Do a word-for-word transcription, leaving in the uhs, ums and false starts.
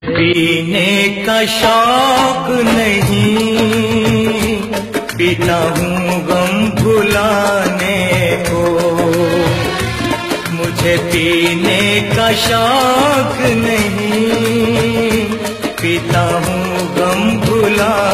पीने का शौक नहीं, पीता हूँ गम भुलाने को। मुझे पीने का शौक नहीं, पीता हूँ गम भुलाने